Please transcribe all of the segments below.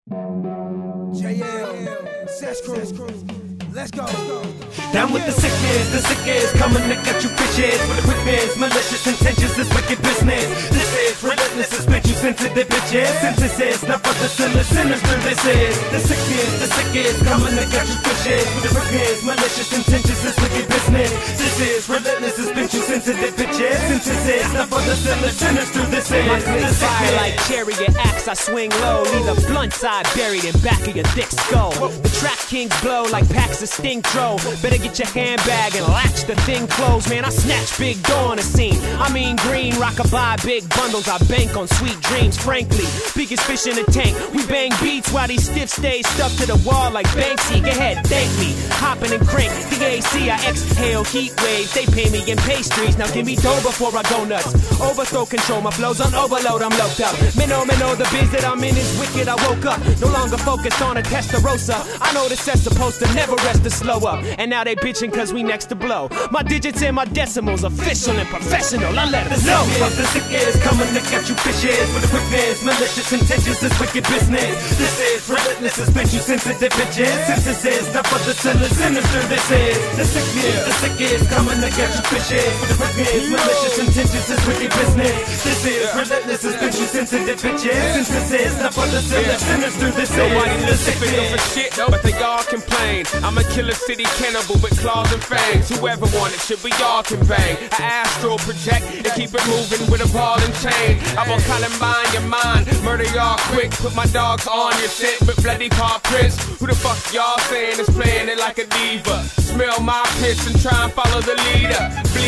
JL, Sesh Crew, let's go. Down with the sickness coming to get you bitches. With the quickness, malicious intentions, this wicked business. This is relentless suspension, sensitive bitches. Since this is not for the sinners through this is the sickness coming to get you bitches. With the quickness, malicious intentions, this wicked business. This is relentless suspension, sensitive bitches. Since this is not for the sinners through this is my clip fire like chariot axe, I swing low. Leave a blunt side buried in back of your thick skull. The track kings blow like packs of stink throw. Better get your handbag and latch the thing closed. Man, I snatch big dough on the scene. I mean green, rockabye, big bundles. I bank on sweet dreams, frankly. Biggest fish in the tank. We bang beats while these stiff stay stuck to the wall like Banksy. Go ahead, thank me. Hopping and crank. The AC, I exhale heat waves. They pay me in pastries. Now give me dough before I go nuts. Overthrow control, my flow's on overload. I'm locked up. Minnow, the biz that I'm in is wicked. I woke up, no longer focused on a Testarossa. I know this set's supposed to never rest or slow up. And now they bitching cause we next to blow. My digits and my decimals, official and professional. I let them know. The sickness coming to get you bitches. With the quickness, malicious intentions, this wicked business. This is relentless suspension, sensitive bitches. Since this is not for the sinners through this is the sickness coming to get you bitches. With the quickness, malicious intentions, this wicked business. This is relentless suspension, sensitive bitches. Since this is not for the sinners through this is nobody listening for shit, but they all complain. I'm a killer city cannibal with claws and fangs. Whoever want it should, we all can bang. I astral project and keep it moving with a ball and chain. I will Columbine your mind, murder y'all quick. Put my dogs on your scent with bloody paw prints. Who the fuck y'all saying is playing it like a diva? Smell my piss and try and follow the leader.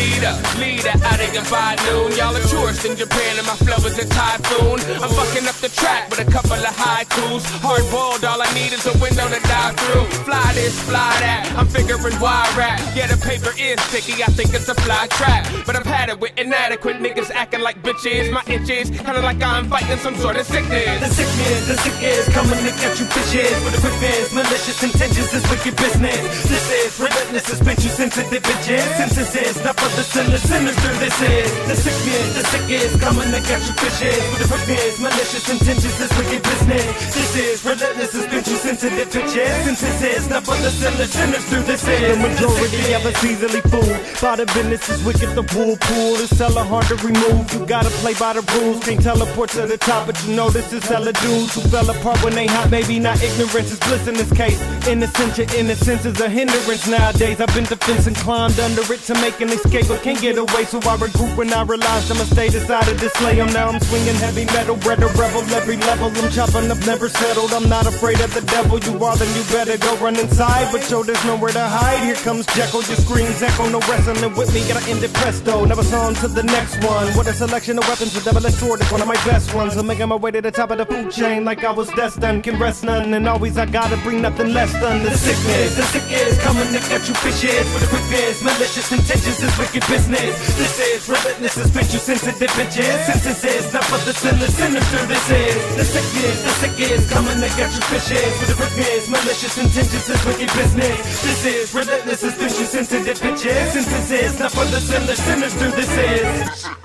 Leader out of your by noon. Y'all are tourists in Japan and my flow is a typhoon. I'm fucking up the track with a couple of haikus. Hard boiled, all I need is a window to dive through. Fly this, fly that, I'm figuring why rap. Yeah, the paper is sticky, I think it's a fly trap. But I've had it with inadequate niggas acting like bitches. My itches, kinda like I'm fighting some sort of sickness. The sickness coming to get you bitches. With the quickness, malicious intentions, this wicked business. This is relentless suspension, sensitive bitches. Since this is not for the sinners through this is the sickness coming to get you bitches. With the quickness, malicious intentions, this wicked business. This is relentless suspension, sensitive bitches. Since this is not for the sinners through this is the majority of us easily fooled by the business is wicked. The pool is hella hard to remove. You gotta play by the rules. Can't teleport to the top, but you know this is hella dudes who fell apart when they hot. Maybe not ignorance is bliss in this case. Your innocence is a hindrance nowadays. I've been defense and climbed under it to make an escape, but can't get away. So I regroup when I realized I'ma stay decided to slay them. Now I'm swinging heavy metal, bred a rebel every level. I'm chopping up, never settled. I'm not afraid of the devil. You are, then you better go run inside. But yo, there's nowhere to hide. Here comes Jekyll, your screams echo. No wrestling with me, gotta end it presto. Never saw him to the next one. What a selection of weapons, a double-edged sword is one of my best ones. I'm making my way to the top of the food chain like I was destined. Can rest none, and always I gotta bring nothing less than the sickness. The sickness coming to get you bitches. With the quickness, malicious intentions, this wicked business. This is relentless suspension, sensitive bitches. Since this is not for the sinners through this is the sickness coming to get you bitches. With the quickness, malicious intentions, this wicked business. This is relentless suspension, sensitive bitches. Since this is not for the sinners through this is